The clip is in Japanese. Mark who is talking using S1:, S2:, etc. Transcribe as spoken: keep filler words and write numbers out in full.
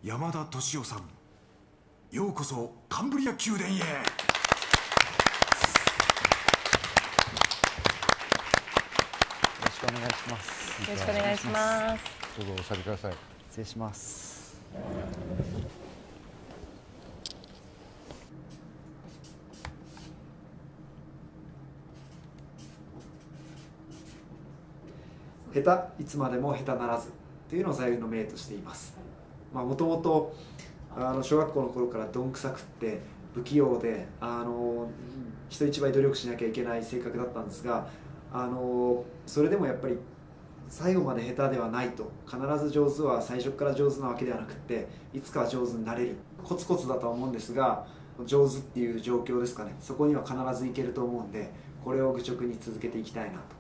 S1: 山田敏夫さん、ようこそカンブリア宮殿へ。よ
S2: ろしくお願いします。
S3: よろしくお願いします。
S4: どうぞお座りください。
S2: 失礼します。
S5: 下手いつまでも下手ならずというのを座右の銘としています。もともと小学校の頃からどんくさくって不器用であの人一倍努力しなきゃいけない性格だったんですが、あのそれでもやっぱり最後まで下手ではないと。必ず上手は最初から上手なわけではなくて、いつかは上手になれる。コツコツだとは思うんですが、上手っていう状況ですかね、そこには必ずいけると思うんで、これを愚直に続けていきたいなと